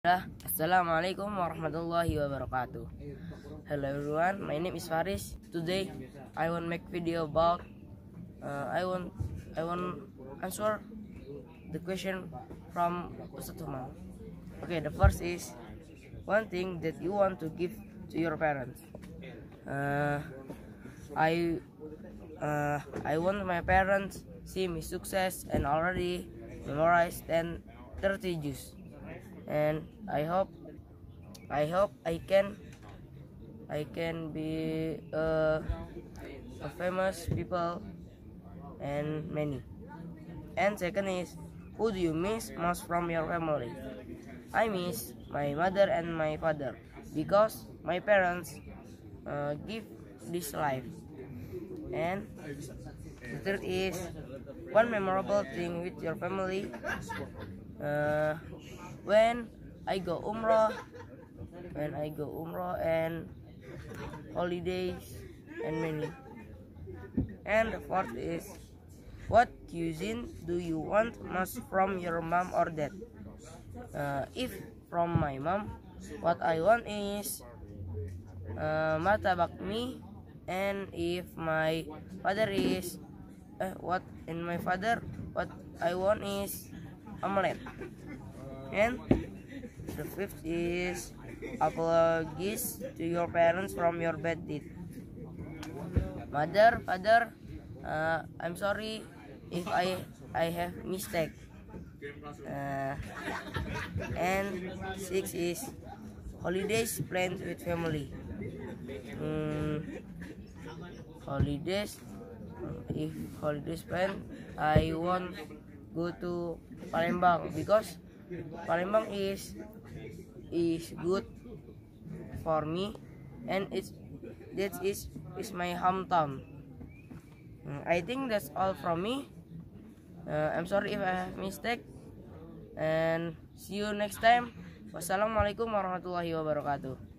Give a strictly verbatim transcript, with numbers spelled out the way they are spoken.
Assalamualaikum warahmatullahi wabarakatuh. Hello everyone, my name is Faris. Today I want make video about uh, I want I want answer the question from Ustadz Umar. Okay, the first is one thing that you want to give to your parents. Uh, I uh, I want my parents see me success and already memorize ten thirty juz. And I hope I hope I can I can be a, a famous people and many. And second is, who do you miss most from your family? I miss my mother and my father because my parents uh, give this life. And the third is, one memorable thing with your family. Uh, when I go umrah, when I go umrah and holidays and many. And the fourth is, what cuisine do you want most from your mom or dad? Uh, if from my mom, what I want is uh, martabak mie, and if my father is uh, what in my father what I want is omelette. And the fifth is, apologies to your parents from your bad deed. Mother, father, uh, I'm sorry if I I have mistake. Uh, and six is, holidays planned with family. Hmm, holidays, if holidays planned, I want go to Palembang because Palembang is is good for me, and it's that is is my hometown. I think that's all from me. Uh, I'm sorry if I have mistake, and see you next time. Wassalamualaikum warahmatullahi wabarakatuh.